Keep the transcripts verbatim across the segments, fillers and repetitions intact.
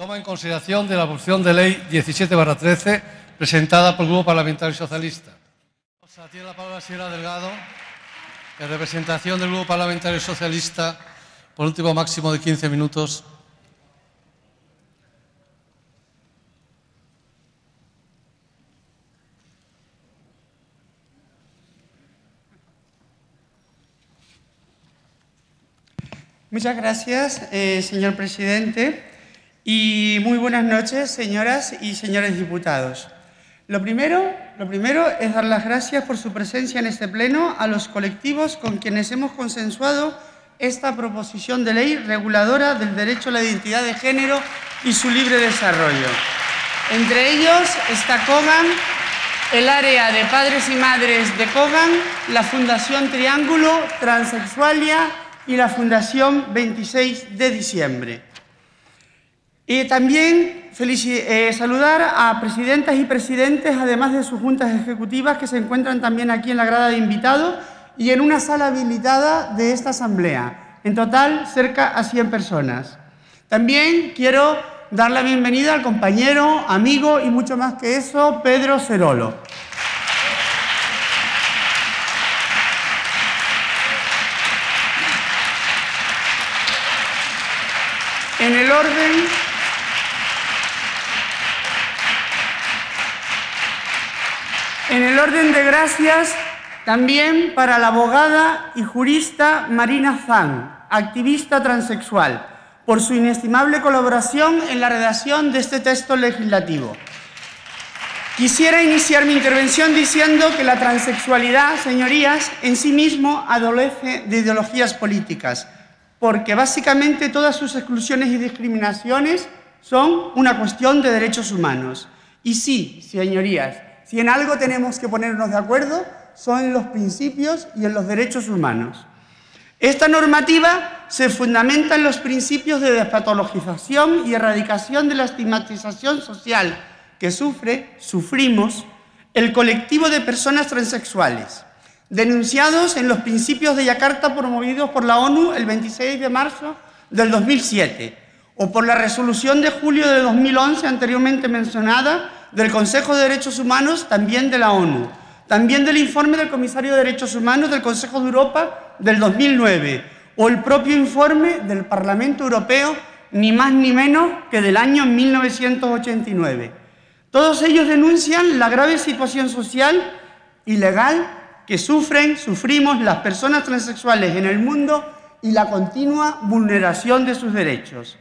Toma en consideración de la proposición de ley diecisiete barra trece presentada por el Grupo Parlamentario Socialista. Tiene la palabra la señora Delgado, en representación del Grupo Parlamentario Socialista, por un tiempo máximo de quince minutos. Muchas gracias, eh, señor presidente, y muy buenas noches, señoras y señores diputados. Lo primero, lo primero es dar las gracias por su presencia en este pleno a los colectivos con quienes hemos consensuado esta proposición de ley reguladora del derecho a la identidad de género y su libre desarrollo. Entre ellos está COGAN, el área de padres y madres de COGAN, la Fundación Triángulo, Transexualia y la Fundación veintiséis de diciembre. Y también eh, saludar a presidentas y presidentes, además de sus juntas ejecutivas, que se encuentran también aquí en la grada de invitados y en una sala habilitada de esta asamblea. En total, cerca a cien personas. También quiero dar la bienvenida al compañero, amigo y mucho más que eso, Pedro Cerolo. En el orden, en el orden de gracias, también para la abogada y jurista Marina Zan, activista transexual, por su inestimable colaboración en la redacción de este texto legislativo. Quisiera iniciar mi intervención diciendo que la transexualidad, señorías, en sí mismo adolece de ideologías políticas, porque básicamente todas sus exclusiones y discriminaciones son una cuestión de derechos humanos. Y sí, señorías, si en algo tenemos que ponernos de acuerdo, son en los principios y en los derechos humanos. Esta normativa se fundamenta en los principios de despatologización y erradicación de la estigmatización social que sufre, sufrimos, el colectivo de personas transexuales, denunciados en los principios de Yakarta promovidos por la ONU el veintiséis de marzo del dos mil siete, o por la resolución de julio de dos mil once anteriormente mencionada del Consejo de Derechos Humanos, también de la ONU, también del informe del Comisario de Derechos Humanos del Consejo de Europa del dos mil nueve, o el propio informe del Parlamento Europeo, ni más ni menos que del año mil novecientos ochenta y nueve. Todos ellos denuncian la grave situación social y legal que sufren, sufrimos las personas transexuales en el mundo y la continua vulneración de sus derechos.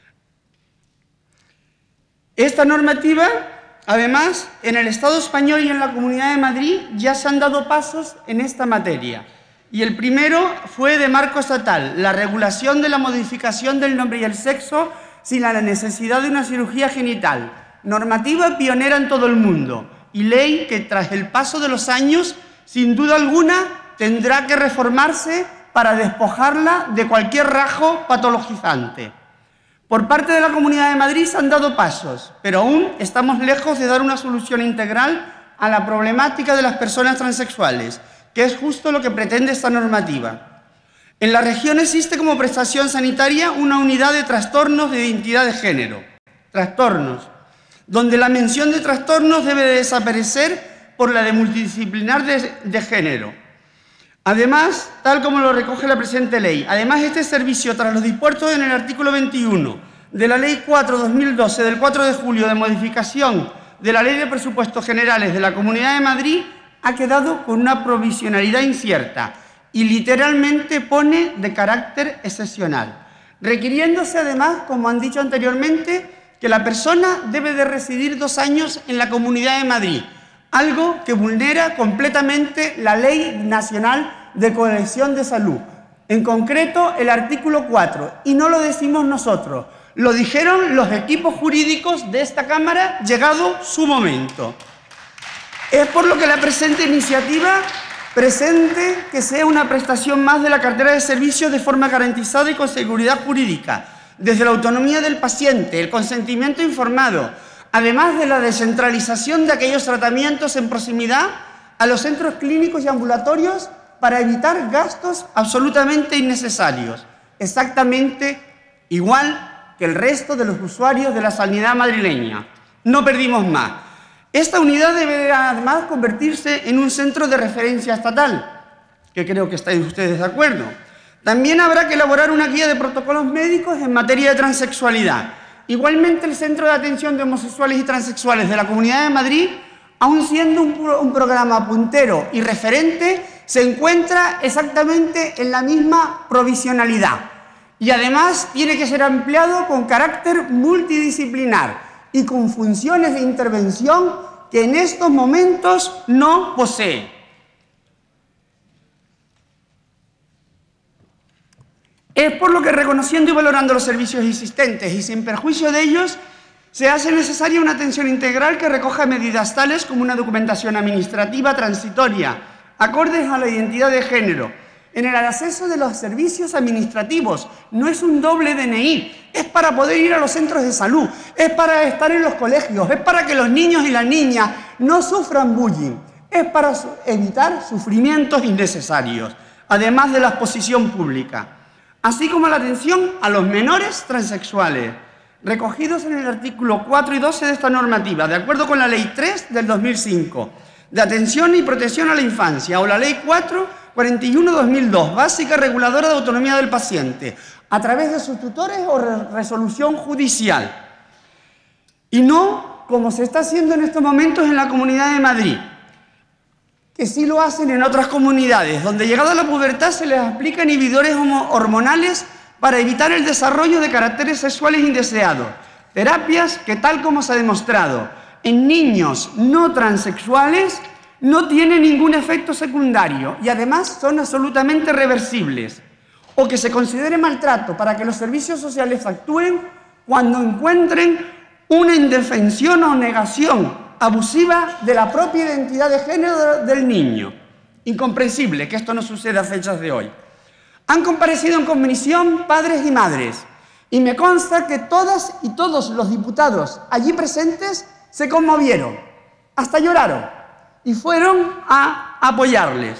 Esta normativa, además, en el Estado español y en la Comunidad de Madrid ya se han dado pasos en esta materia. Y el primero fue de marco estatal, la regulación de la modificación del nombre y el sexo sin la necesidad de una cirugía genital, normativa pionera en todo el mundo y ley que tras el paso de los años, sin duda alguna, tendrá que reformarse para despojarla de cualquier rasgo patologizante. Por parte de la Comunidad de Madrid se han dado pasos, pero aún estamos lejos de dar una solución integral a la problemática de las personas transexuales, que es justo lo que pretende esta normativa. En la región existe como prestación sanitaria una unidad de trastornos de identidad de género, trastornos, donde la mención de trastornos debe de desaparecer por la de multidisciplinar de, de género. Además, tal como lo recoge la presente ley, además este servicio, tras los dispuestos en el artículo veintiuno de la Ley cuatro barra dos mil doce del cuatro de julio de modificación de la Ley de Presupuestos Generales de la Comunidad de Madrid, ha quedado con una provisionalidad incierta y literalmente pone de carácter excepcional, requiriéndose además, como han dicho anteriormente, que la persona debe de residir dos años en la Comunidad de Madrid, algo que vulnera completamente la Ley Nacional de Cohesión de Salud, en concreto el artículo cuatro, y no lo decimos nosotros, lo dijeron los equipos jurídicos de esta Cámara llegado su momento. Es por lo que la presente iniciativa presente que sea una prestación más de la cartera de servicios de forma garantizada y con seguridad jurídica, desde la autonomía del paciente, el consentimiento informado, además de la descentralización de aquellos tratamientos en proximidad a los centros clínicos y ambulatorios para evitar gastos absolutamente innecesarios, exactamente igual que el resto de los usuarios de la sanidad madrileña. No perdimos más. Esta unidad debe además convertirse en un centro de referencia estatal, que creo que estáis ustedes de acuerdo. También habrá que elaborar una guía de protocolos médicos en materia de transexualidad. Igualmente, el Centro de Atención de Homosexuales y Transexuales de la Comunidad de Madrid, aun siendo un, un programa puntero y referente, se encuentra exactamente en la misma provisionalidad. Y además tiene que ser ampliado con carácter multidisciplinar y con funciones de intervención que en estos momentos no posee. Es por lo que, reconociendo y valorando los servicios existentes y sin perjuicio de ellos, se hace necesaria una atención integral que recoja medidas tales como una documentación administrativa transitoria, acordes a la identidad de género, en el acceso de los servicios administrativos. No es un doble D N I, es para poder ir a los centros de salud, es para estar en los colegios, es para que los niños y las niñas no sufran bullying, es para evitar sufrimientos innecesarios, además de la exposición pública, así como la atención a los menores transexuales, recogidos en el artículo cuatro y doce de esta normativa, de acuerdo con la Ley tres del dos mil cinco, de atención y protección a la infancia, o la Ley cuatro cuarenta y uno dos mil dos, básica reguladora de autonomía del paciente, a través de sus tutores o re resolución judicial. Y no como se está haciendo en estos momentos en la Comunidad de Madrid, que sí lo hacen en otras comunidades, donde llegada a la pubertad se les aplica inhibidores hormonales para evitar el desarrollo de caracteres sexuales indeseados. Terapias que, tal como se ha demostrado, en niños no transexuales no tienen ningún efecto secundario y además son absolutamente reversibles. O que se considere maltrato para que los servicios sociales actúen cuando encuentren una indefensión o negación abusiva de la propia identidad de género del niño. Incomprensible que esto no suceda a fechas de hoy. Han comparecido en comisión padres y madres, y me consta que todas y todos los diputados allí presentes se conmovieron, hasta lloraron, y fueron a apoyarles.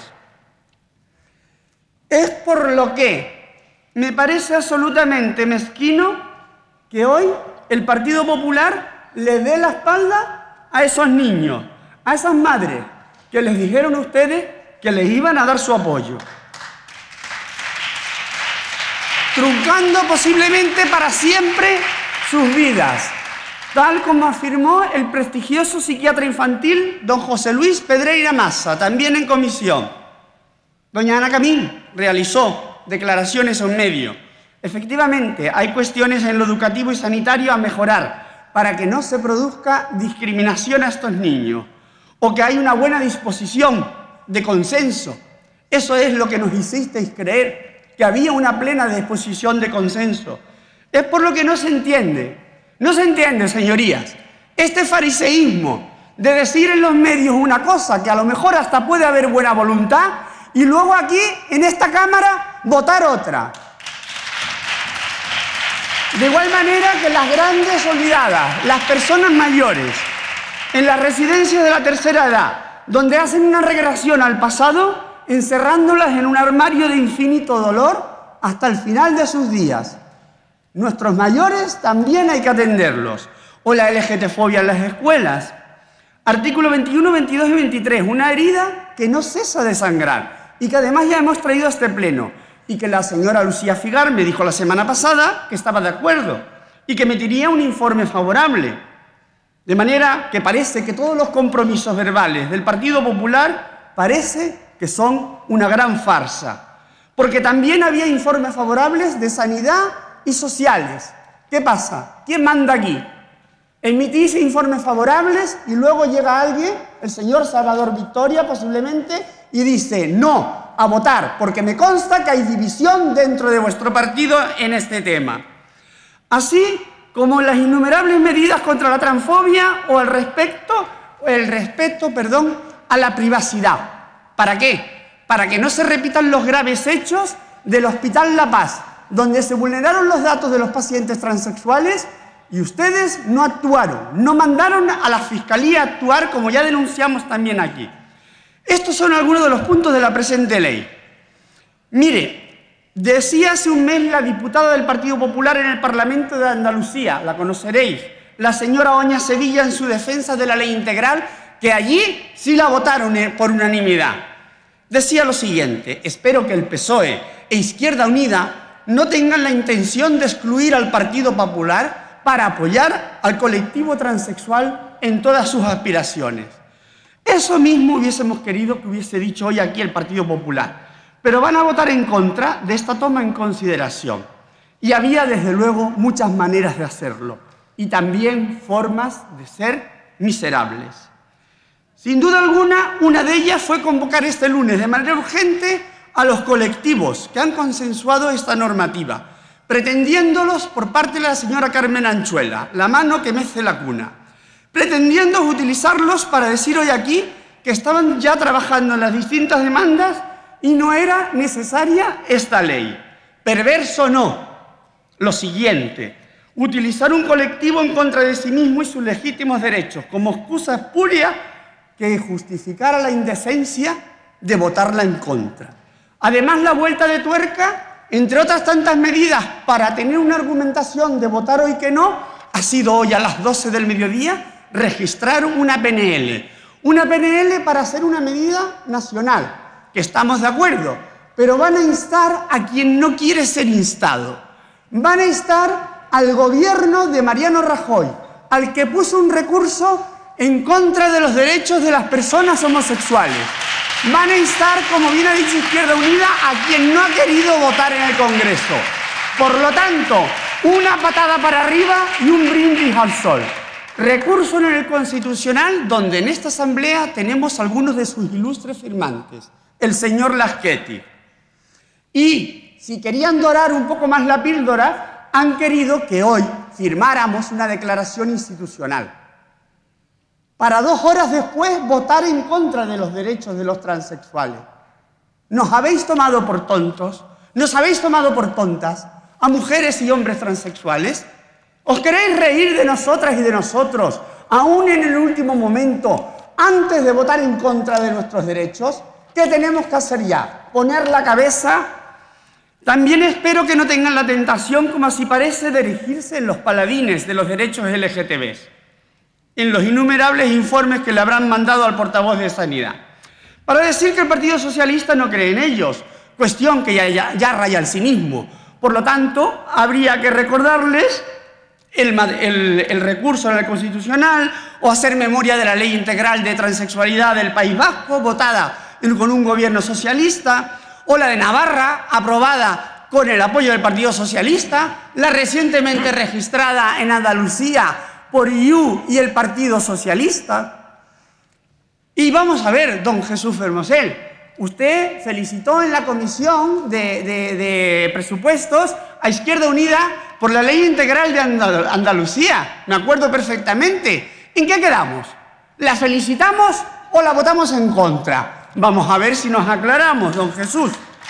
Es por lo que me parece absolutamente mezquino que hoy el Partido Popular le dé la espalda a esos niños, a esas madres que les dijeron a ustedes que les iban a dar su apoyo, truncando posiblemente para siempre sus vidas, tal como afirmó el prestigioso psiquiatra infantil don José Luis Pedreira Massa, también en comisión. Doña Ana Camín realizó declaraciones en medio. Efectivamente, hay cuestiones en lo educativo y sanitario a mejorar para que no se produzca discriminación a estos niños, o que hay una buena disposición de consenso. Eso es lo que nos hicisteis creer, que había una plena disposición de consenso. Es por lo que no se entiende, no se entiende, señorías, este fariseísmo de decir en los medios una cosa que a lo mejor hasta puede haber buena voluntad y luego aquí, en esta Cámara, votar otra. De igual manera que las grandes olvidadas, las personas mayores, en las residencias de la tercera edad, donde hacen una regresión al pasado, encerrándolas en un armario de infinito dolor hasta el final de sus días. Nuestros mayores también hay que atenderlos. O la L G T B-fobia en las escuelas. Artículo veintiuno, veintidós y veintitrés, una herida que no cesa de sangrar y que además ya hemos traído a este pleno. Y que la señora Lucía Figar me dijo la semana pasada que estaba de acuerdo y que emitiría un informe favorable. De manera que parece que todos los compromisos verbales del Partido Popular parece que son una gran farsa. Porque también había informes favorables de sanidad y sociales. ¿Qué pasa? ¿Quién manda aquí? Emitís informes favorables y luego llega alguien, el señor Salvador Victoria posiblemente, y dice no a votar, porque me consta que hay división dentro de vuestro partido en este tema. Así como las innumerables medidas contra la transfobia o el respecto, el respeto, perdón, a la privacidad. ¿Para qué? Para que no se repitan los graves hechos del Hospital La Paz, donde se vulneraron los datos de los pacientes transexuales y ustedes no actuaron, no mandaron a la Fiscalía a actuar, como ya denunciamos también aquí. Estos son algunos de los puntos de la presente ley. Mire, Decía hace un mes la diputada del Partido Popular en el Parlamento de Andalucía, la conoceréis, la señora Oña Sevilla, en su defensa de la ley integral, que allí sí la votaron por unanimidad. Decía lo siguiente: espero que el P S O E e Izquierda Unida no tengan la intención de excluir al Partido Popular para apoyar al colectivo transexual en todas sus aspiraciones. Eso mismo hubiésemos querido que hubiese dicho hoy aquí el Partido Popular, pero van a votar en contra de esta toma en consideración. Y había, desde luego, muchas maneras de hacerlo, y también formas de ser miserables. Sin duda alguna, una de ellas fue convocar este lunes de manera urgente a los colectivos que han consensuado esta normativa, pretendiéndolos por parte de la señora Carmen Anchuela, la mano que mece la cuna, pretendiendo utilizarlos para decir hoy aquí que estaban ya trabajando en las distintas demandas y no era necesaria esta ley. Perverso no. Lo siguiente: utilizar un colectivo en contra de sí mismo y sus legítimos derechos como excusa espuria que justificara la indecencia de votarla en contra. Además, la vuelta de tuerca, entre otras tantas medidas, para tener una argumentación de votar hoy que no, ha sido hoy a las doce del mediodía registrar una P N L. Una P N L para hacer una medida nacional, que estamos de acuerdo, pero van a instar a quien no quiere ser instado. Van a instar al gobierno de Mariano Rajoy, al que puso un recurso en contra de los derechos de las personas homosexuales. Van a instar, como bien ha dicho Izquierda Unida, a quien no ha querido votar en el Congreso. Por lo tanto, una patada para arriba y un brindis al sol. Recurso en el Constitucional, donde en esta Asamblea tenemos algunos de sus ilustres firmantes, el señor Laschetti. Y, si querían dorar un poco más la píldora, han querido que hoy firmáramos una declaración institucional, para dos horas después votar en contra de los derechos de los transexuales. Nos habéis tomado por tontos, nos habéis tomado por tontas a mujeres y hombres transexuales. ¿Os queréis reír de nosotras y de nosotros, aún en el último momento, antes de votar en contra de nuestros derechos? ¿Qué tenemos que hacer ya? ¿Poner la cabeza? También espero que no tengan la tentación, como así parece, de erigirse en los paladines de los derechos L G T B, en los innumerables informes que le habrán mandado al portavoz de Sanidad, para decir que el Partido Socialista no cree en ellos, cuestión que ya, ya, ya raya el cinismo. Por lo tanto, habría que recordarles el, el, el recurso en el Constitucional o hacer memoria de la Ley Integral de Transexualidad del País Vasco, votada con un gobierno socialista, o la de Navarra, aprobada con el apoyo del Partido Socialista, la recientemente registrada en Andalucía por I U y el Partido Socialista. Y vamos a ver, don Jesús Fermosel, usted felicitó en la Comisión de, de, de Presupuestos a Izquierda Unida por la Ley Integral de Andal- Andalucía. Me acuerdo perfectamente. ¿En qué quedamos? ¿La felicitamos o la votamos en contra? Vamos a ver si nos aclaramos, don Jesús.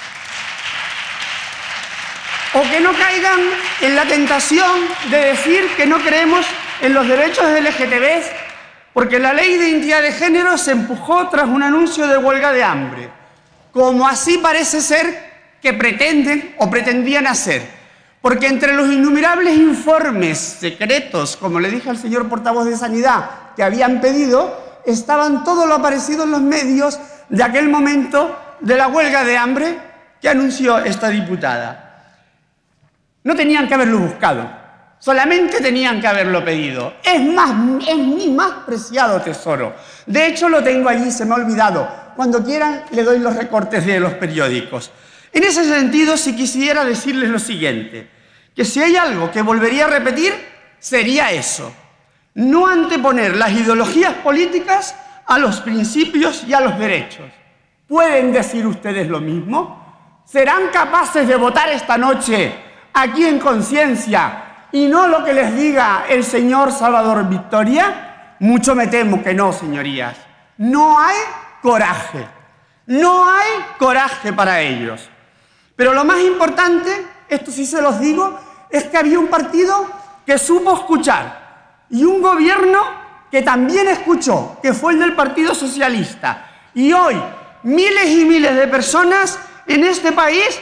O que no caigan en la tentación de decir que no creemos en los derechos L G T B, porque la Ley de Identidad de Género se empujó tras un anuncio de huelga de hambre, como así parece ser que pretenden o pretendían hacer. Porque entre los innumerables informes secretos, como le dije al señor portavoz de Sanidad, que habían pedido, estaban todo lo aparecido en los medios de aquel momento de la huelga de hambre que anunció esta diputada. No tenían que haberlo buscado, solamente tenían que haberlo pedido. Es más, es mi más preciado tesoro. De hecho, lo tengo allí, se me ha olvidado. Cuando quieran, le doy los recortes de los periódicos. En ese sentido, si quisiera decirles lo siguiente, que si hay algo que volvería a repetir, sería eso. No anteponer las ideologías políticas a los principios y a los derechos. ¿Pueden decir ustedes lo mismo? ¿Serán capaces de votar esta noche aquí en conciencia y no lo que les diga el señor Salvador Victoria? Mucho me temo que no, señorías. No hay coraje. No hay coraje para ellos. Pero lo más importante, esto sí se los digo, es que había un partido que supo escuchar y un gobierno que también escuchó, que fue el del Partido Socialista. Y hoy, miles y miles de personas en este país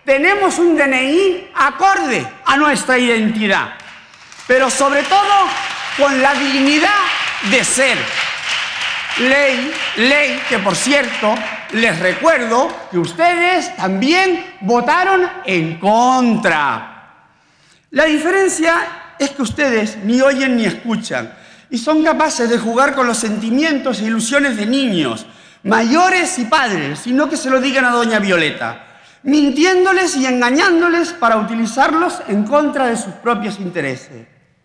tenemos un D N I acorde a nuestra identidad, pero sobre todo con la dignidad de ser. Ley, ley que, por cierto, les recuerdo que ustedes también votaron en contra. La diferencia es que ustedes ni oyen ni escuchan y son capaces de jugar con los sentimientos e ilusiones de niños, mayores y padres, sino que se lo digan a doña Violeta, mintiéndoles y engañándoles para utilizarlos en contra de sus propios intereses.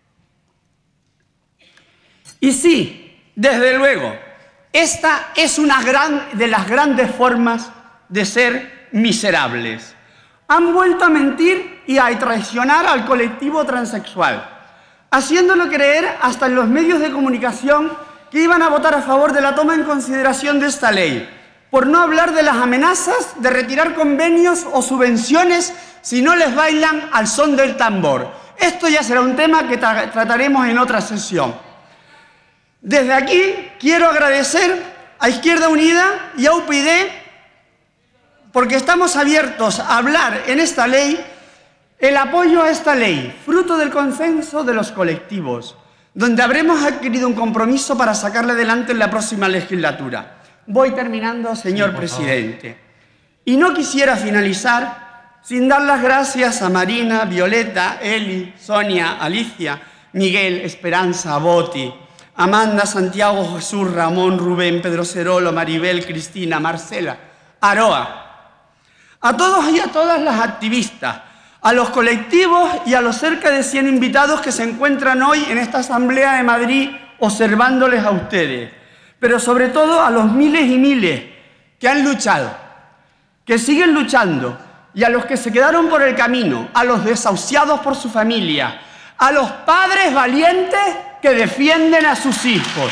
Y sí, desde luego, esta es una gran, de las grandes formas de ser miserables. Han vuelto a mentir y a traicionar al colectivo transexual, haciéndolo creer hasta en los medios de comunicación que iban a votar a favor de la toma en consideración de esta ley, por no hablar de las amenazas de retirar convenios o subvenciones si no les bailan al son del tambor. Esto ya será un tema que tra- trataremos en otra sesión. Desde aquí quiero agradecer a Izquierda Unida y a U P Y porque estamos abiertos a hablar en esta ley el apoyo a esta ley, fruto del consenso de los colectivos, donde habremos adquirido un compromiso para sacarle adelante en la próxima legislatura. Voy terminando, señor sí, presidente. Favor. Y no quisiera finalizar sin dar las gracias a Marina, Violeta, Eli, Sonia, Alicia, Miguel, Esperanza, Boti, Amanda, Santiago, Jesús, Ramón, Rubén, Pedro Cerolo, Maribel, Cristina, Marcela, Aroa, a todos y a todas las activistas, a los colectivos y a los cerca de cien invitados que se encuentran hoy en esta Asamblea de Madrid observándoles a ustedes, pero sobre todo a los miles y miles que han luchado, que siguen luchando, y a los que se quedaron por el camino, a los desahuciados por su familia, a los padres valientes que defienden a sus hijos.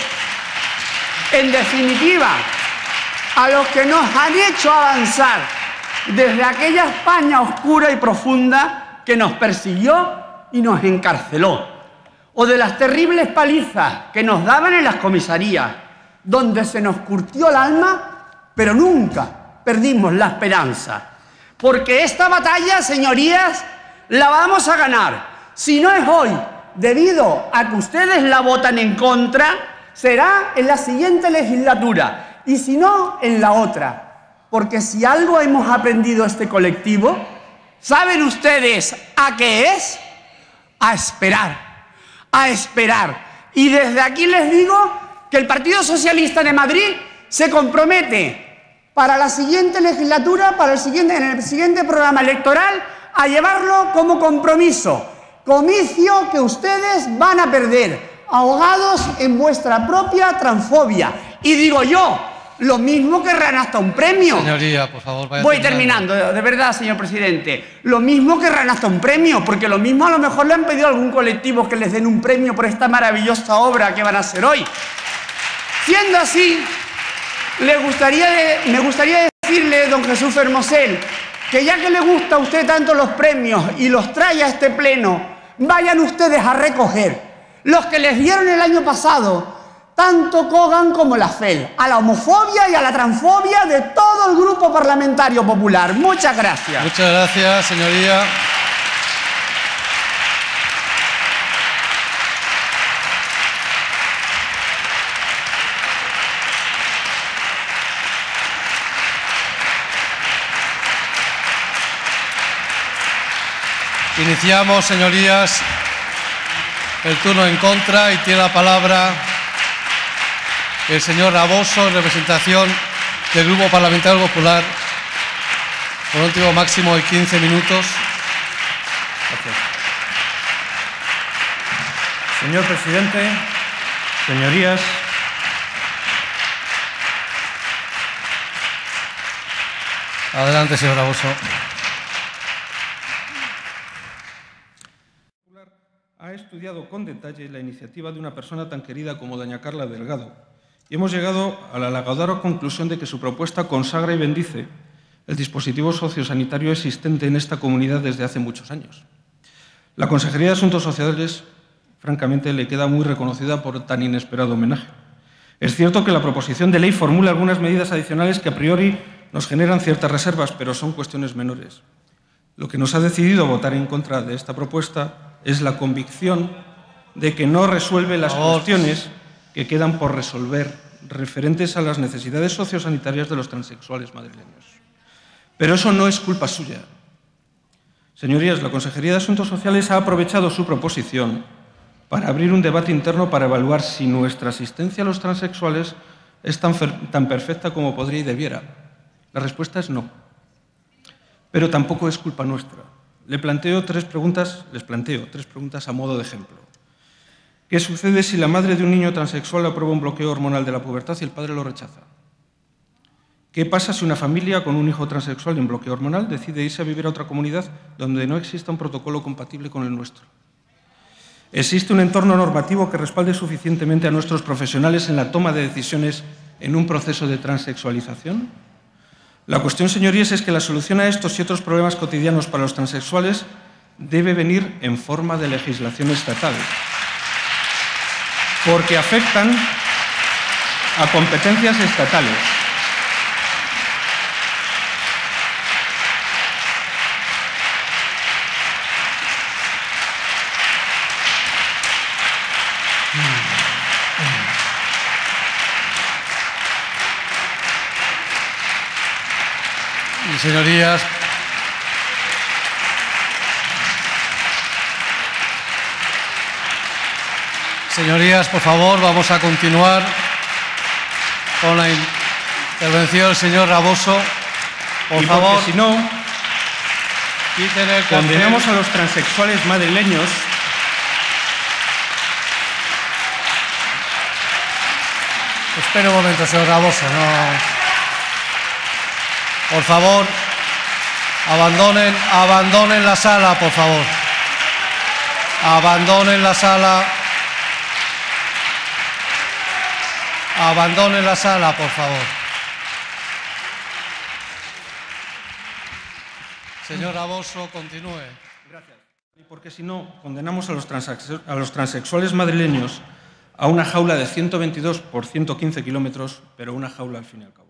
En definitiva, a los que nos han hecho avanzar desde aquella España oscura y profunda que nos persiguió y nos encarceló, o de las terribles palizas que nos daban en las comisarías, donde se nos curtió el alma, pero nunca perdimos la esperanza. Porque esta batalla, señorías, la vamos a ganar. Si no es hoy, debido a que ustedes la votan en contra, será en la siguiente legislatura, y si no, en la otra. Porque si algo hemos aprendido este colectivo, ¿saben ustedes a qué es? A esperar, a esperar. Y desde aquí les digo que el Partido Socialista de Madrid se compromete para la siguiente legislatura, para el siguiente, en el siguiente programa electoral, a llevarlo como compromiso. Comicio que ustedes van a perder, ahogados en vuestra propia transfobia. Y digo yo, lo mismo querrán hasta un premio. Señoría, por favor, vaya Voy terminando, de verdad, señor presidente. Lo mismo querrán hasta un premio, porque lo mismo a lo mejor le han pedido a algún colectivo que les den un premio por esta maravillosa obra que van a hacer hoy. Siendo así, le gustaría de, me gustaría decirle, don Jesús Fermosel, que ya que le gusta a usted tanto los premios y los trae a este pleno, vayan ustedes a recoger los que les dieron el año pasado tanto Kogan como la F E L, a la homofobia y a la transfobia de todo el Grupo Parlamentario Popular. Muchas gracias. Muchas gracias, señoría. Iniciamos, señorías, el turno en contra y tiene la palabra el señor Raboso, en representación del Grupo Parlamentario Popular, por un último máximo de quince minutos. Gracias. Señor presidente, señorías, adelante, señor Raboso. Ha estudiado con detalle la iniciativa de una persona tan querida como doña Carla Delgado y hemos llegado a la halagadora conclusión de que su propuesta consagra y bendice el dispositivo sociosanitario existente en esta comunidad desde hace muchos años. La Consejería de Asuntos Sociales, francamente, le queda muy reconocida por tan inesperado homenaje. Es cierto que la proposición de ley formula algunas medidas adicionales que a priori nos generan ciertas reservas, pero son cuestiones menores. Lo que nos ha decidido votar en contra de esta propuesta es la convicción de que no resuelve las cuestiones que quedan por resolver referentes a las necesidades sociosanitarias de los transexuales madrileños. Pero eso no es culpa suya. Señorías, la Consejería de Asuntos Sociales ha aprovechado su proposición para abrir un debate interno para evaluar si nuestra asistencia a los transexuales es tan, tan perfecta como podría y debiera. La respuesta es no. Pero tampoco es culpa nuestra. Le planteo tres preguntas, les planteo tres preguntas a modo de ejemplo. ¿Qué sucede si la madre de un niño transexual aprueba un bloqueo hormonal de la pubertad y el padre lo rechaza? ¿Qué pasa si una familia con un hijo transexual en bloqueo hormonal decide irse a vivir a otra comunidad donde no exista un protocolo compatible con el nuestro? ¿Existe un entorno normativo que respalde suficientemente a nuestros profesionales en la toma de decisiones en un proceso de transexualización? La cuestión, señorías, es que la solución a estos y otros problemas cotidianos para los transexuales debe venir en forma de legislación estatal, porque afectan a competencias estatales. Y señorías, señorías, por favor, vamos a continuar con la intervención del señor Raboso. Por y favor, si no, quiten el cartel. Condenamos a los transexuales madrileños Espere un momento, señor Raboso. No. Por favor, abandonen, abandonen la sala, por favor. Abandonen la sala. Abandonen la sala, por favor. Señor Raboso, continúe. Gracias. Y porque si no, condenamos a los, a los transexuales madrileños a una jaula de ciento veintidós por ciento quince kilómetros, pero una jaula al fin y al cabo.